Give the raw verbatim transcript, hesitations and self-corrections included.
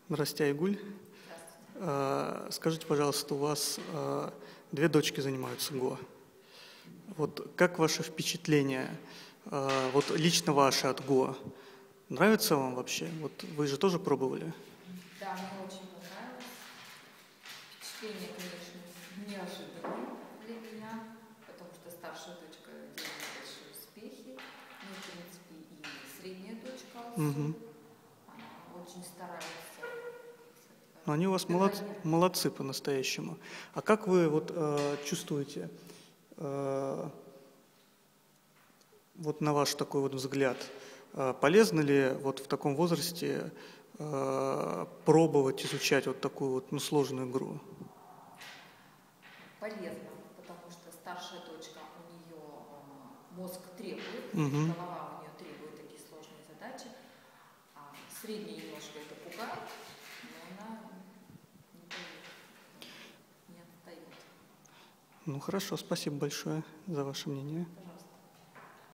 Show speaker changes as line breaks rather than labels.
Здравствуйте, Айгуль. А, скажите, пожалуйста, у вас а, две дочки занимаются ГО. Вот как ваше впечатление, а, вот лично ваше от ГО? Нравится вам вообще? Вот вы же тоже пробовали?
Да, мне очень понравилось. Впечатление, конечно, неожиданное для меня, потому что старшая дочка делает большие успехи. Ну, в принципе, и средняя дочка Алсу.
Угу.
Она очень старается.
Но они у вас молодцы, молодцы по-настоящему. А как вы вот э, чувствуете, э, вот на ваш такой вот взгляд, э, полезно ли вот в таком возрасте э, пробовать изучать вот такую вот ну, сложную игру?
Полезно, потому что старшая дочка, у нее мозг требует,
Угу.
голова у нее требует такие сложные задачи, а средняя немножко это пугает, но она не отстает.
Ну хорошо, спасибо большое за ваше мнение.
Пожалуйста.